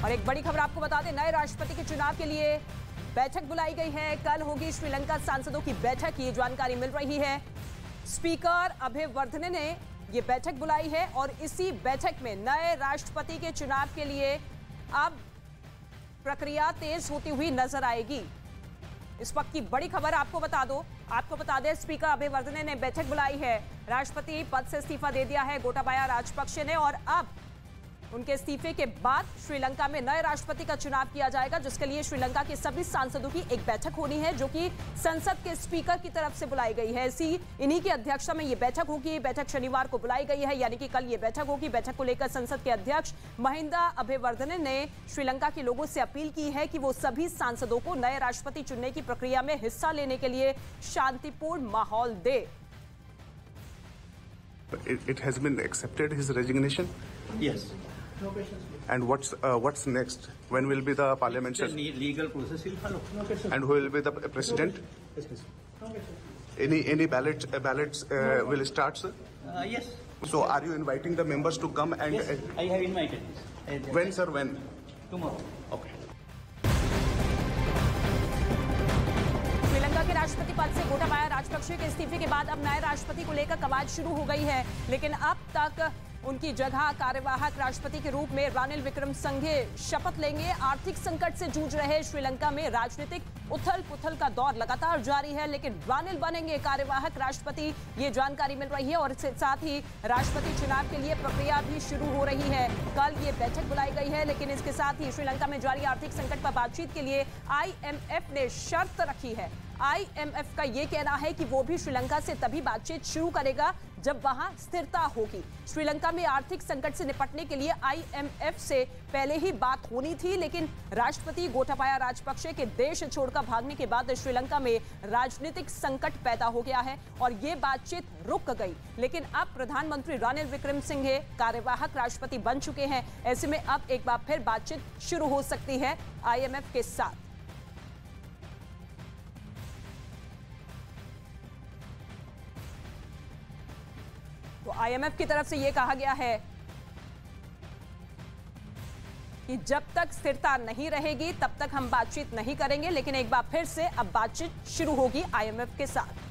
और एक बड़ी खबर आपको बता दें, नए राष्ट्रपति के चुनाव के लिए बैठक बुलाई गई है। कल होगी श्रीलंका सांसदों की बैठक, ये जानकारी मिल रही है। स्पीकर अभिवर्धने ने ये बैठक बुलाई है और इसी बैठक में नए राष्ट्रपति के चुनाव के लिए अब प्रक्रिया तेज होती हुई नजर आएगी। इस वक्त की बड़ी खबर आपको बता दें, स्पीकर अभिवर्धने ने बैठक बुलाई है। राष्ट्रपति पद से इस्तीफा दे दिया है गोटाबाया राजपक्षे ने और अब उनके इस्तीफे के बाद श्रीलंका में नए राष्ट्रपति का चुनाव किया जाएगा, जिसके लिए श्रीलंका के सभी सांसदों की एक बैठक होनी है, जो कि संसद के स्पीकर की तरफ से बुलाई गई है। इन्हीं की अध्यक्षता में ये बैठक होगी। बैठक शनिवार को बुलाई गई है, यानी कि कल ये बैठक होगी। बैठक को लेकर संसद के अध्यक्ष महिंदा अभिवर्धने ने श्रीलंका के लोगों से अपील की है कि वो सभी सांसदों को नए राष्ट्रपति चुनने की प्रक्रिया में हिस्सा लेने के लिए शांतिपूर्ण माहौल दे। It has been accepted, his resignation? Yes. And what's next? When will be the parliament The legal process will follow. and who will be the president? Any ballots will start, sir? Yes. So are you inviting the members to come and Yes, I have invited. when, sir, when? Tomorrow. Okay. Sri Lanka के राष्ट्रपति पद से गोटाबाया राजपक्षे के इस्तीफे के बाद अब नए राष्ट्रपति को लेकर कवायद शुरू हो गई है, लेकिन अब तक उनकी जगह कार्यवाहक राष्ट्रपति के रूप में रानिल विक्रमसिंघे शपथ लेंगे। आर्थिक संकट से जूझ रहे श्रीलंका में राजनीतिक उथल पुथल का दौर लगातार जारी है, लेकिन रानिल बनेंगे कार्यवाहक राष्ट्रपति, ये जानकारी मिल रही है। और इसके साथ ही राष्ट्रपति चुनाव के लिए प्रक्रिया भी शुरू हो रही है। कल ये बैठक बुलाई गई है, लेकिन इसके साथ ही श्रीलंका में जारी आर्थिक संकट पर बातचीत के लिए IMF ने शर्त रखी है। IMF का ये कहना है कि वो भी श्रीलंका से तभी बातचीत शुरू करेगा जब वहां स्थिरता होगी। श्रीलंका में आर्थिक संकट से निपटने के लिए IMF से पहले ही बात होनी थी, लेकिन राष्ट्रपति गोटाबाया राजपक्षे के देश छोड़कर भागने के बाद श्रीलंका में राजनीतिक संकट पैदा हो गया है और ये बातचीत रुक गई। लेकिन अब प्रधानमंत्री रानिल विक्रमसिंघे कार्यवाहक राष्ट्रपति बन चुके हैं। ऐसे में अब एक बार फिर बातचीत शुरू हो सकती है IMF के साथ। तो IMF की तरफ से यह कहा गया है कि जब तक स्थिरता नहीं रहेगी तब तक हम बातचीत नहीं करेंगे, लेकिन एक बार फिर से अब बातचीत शुरू होगी IMF के साथ।